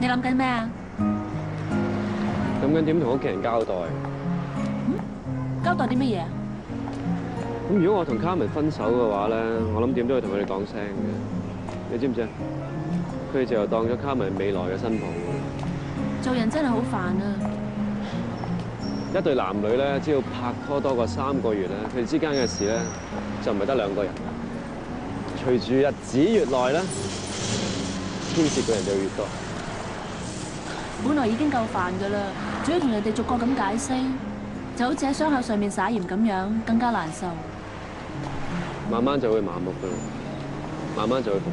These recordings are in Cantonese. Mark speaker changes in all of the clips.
Speaker 1: 你諗緊咩啊？
Speaker 2: 諗緊點同屋企人交代。
Speaker 1: 交代啲乜嘢啊？
Speaker 2: 咁如果我同 Carmen 分手嘅話咧，我諗點都要同佢哋講聲嘅。你知唔知啊？佢哋就當咗 Carmen 未來嘅新抱。
Speaker 1: 做人真係好煩啊！
Speaker 2: 一對男女咧，只要拍拖多過3個月咧，佢哋之間嘅事咧就唔係得2個人。隨住日子越耐咧，牽涉嘅人就越多。
Speaker 1: 本來已經夠煩㗎啦，仲要同人哋逐個咁解釋，就好似喺傷口上面撒鹽咁樣，更加難受。
Speaker 2: 慢慢就會麻木㗎啦，慢慢就會復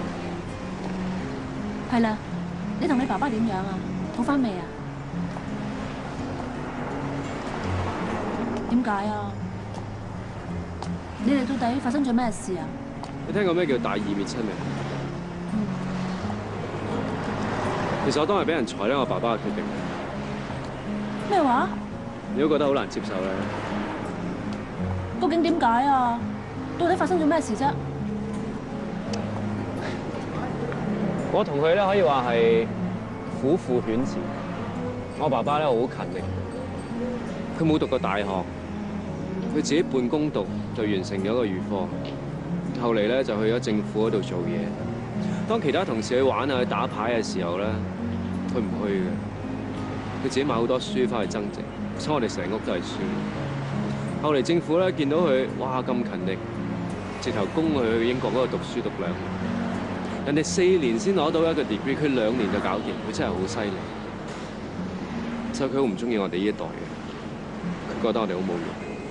Speaker 2: 原。
Speaker 1: 係啦，你同你爸爸點樣啊？好返未啊？點解啊？你哋到底發生咗咩事啊？
Speaker 2: 你聽過咩叫大義滅親未？其實我當日俾人裁咧，我爸爸嘅決定。
Speaker 1: 咩話？
Speaker 2: 你都覺得好難接受咧？
Speaker 1: 究竟點解啊？到底發生咗咩事啫？
Speaker 2: 我同佢咧可以話係虎父犬子。我爸爸咧好勤力，佢冇讀過大學，佢自己半工讀就完成咗個預科，後嚟咧就去咗政府嗰度做嘢。當其他同事去玩啊、去打牌嘅時候咧，佢唔去嘅，佢自己買好多書翻去增值，所以我哋成屋都係書。後嚟政府咧見到佢，哇咁勤力，直頭供佢去英國嗰度讀書讀2年。人哋4年先攞到一個 degree， 佢2年就搞掂，佢真係好犀利。所以佢好唔中意我哋呢一代嘅，佢覺得我哋好冇用。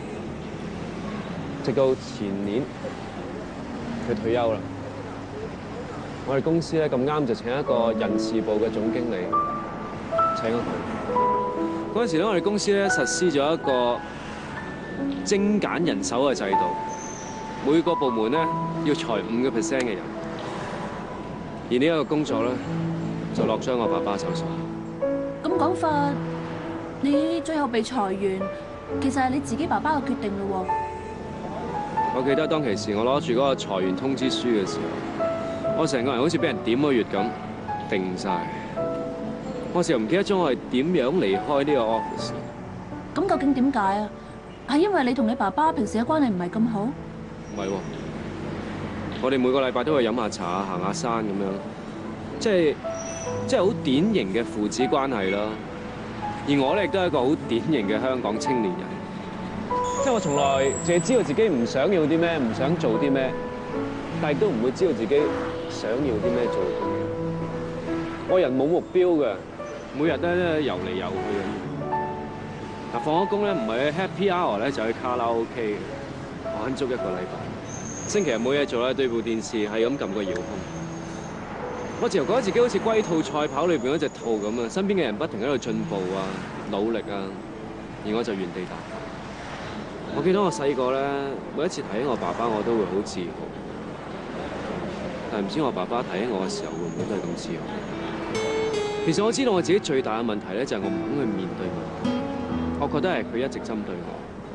Speaker 2: 直到前年，佢退休啦。我哋公司咧咁啱就請一個人事部嘅總經理，請咗佢。嗰陣時咧，我哋公司咧實施咗一個精簡人手嘅制度，每個部門咧要裁5% 嘅人，而呢一個工作咧就落咗我爸爸手上。
Speaker 1: 咁講法，你最後被裁員，其實係你自己爸爸嘅決定咯喎。
Speaker 2: 我記得當其時，我攞住嗰個裁員通知書嘅時候，我成個人好似俾人點個穴咁，定晒。我時又唔記得咗我係點樣離開呢個 office。
Speaker 1: 咁究竟點解啊？係因為你同你爸爸平時嘅關係唔係咁好？
Speaker 2: 唔係喎，我哋每個禮拜都會飲下茶、行下山咁樣，即係好典型嘅父子關係啦。而我咧亦都係一個好典型嘅香港青年人，即係我從來淨係知道自己唔想要啲咩，唔想做啲咩，但係都唔會知道自己想要啲咩做啲咩。我人冇目標嘅，每日咧遊嚟遊去咁。嗱，放咗工咧唔係去 happy hour 咧，就去卡拉 OK 嘅，玩足1個禮拜。星期日冇嘢做咧，對部電視係咁撳個遙控。我自由覺得自己好似龜兔賽跑裏邊嗰隻兔咁啊，身邊嘅人不停喺度進步啊、努力啊，而我就原地踏步。我記得我細個咧，每一次睇我爸爸，我都會好自豪。但係唔知我爸爸睇我嘅時候，會唔會都係咁自豪？其實我知道我自己最大嘅問題咧，就係我唔肯去面對問題。我覺得係佢一直針對我。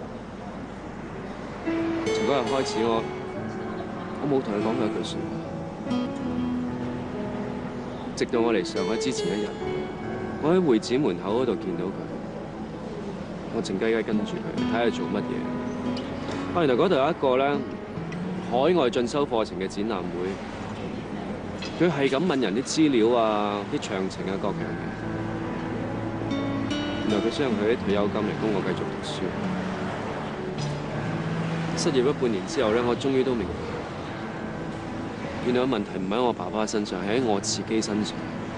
Speaker 2: 從嗰日開始，我冇同佢講過一句説話。直到我嚟上海之前1日，我喺會展門口嗰度見到佢，我靜雞雞跟住佢睇下做乜嘢。原來嗰度有一個咧海外進修課程嘅展覽會，佢係咁問人啲資料啊、啲詳情啊各樣嘢。原來佢想用佢啲退休金嚟供我繼續讀書。失業咗半年之後咧，我終於都明白。原來問題唔喺我爸爸身上，係喺我自己身上。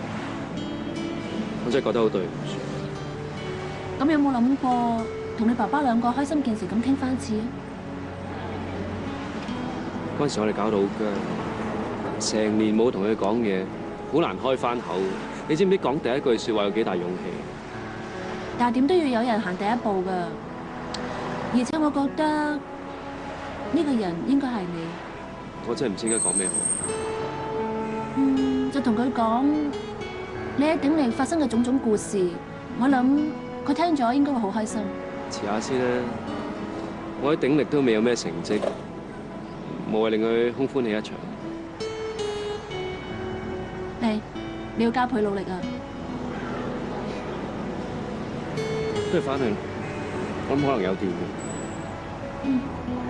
Speaker 2: 我真係覺得好對唔住。
Speaker 1: 咁有冇諗過同你爸爸2個開心見誠咁傾翻次啊？
Speaker 2: 嗰陣時我哋搞到好僵，成年冇同佢講嘢，好難開翻口。你知唔知講第一句説話有幾大勇氣？
Speaker 1: 但係點都要有人行第一步㗎。而且我覺得呢個人應該係你。
Speaker 2: 我真係唔知應該講咩好。
Speaker 1: 就同佢講你喺鼎力發生嘅種種故事，我諗佢聽咗應該會好開心。
Speaker 2: 遲下先啦，我喺鼎力都未有咩成績，無謂令佢空歡喜一場。
Speaker 1: 你要加倍努力啊！
Speaker 2: 不如翻去，我諗可能有電嘅。
Speaker 1: 嗯。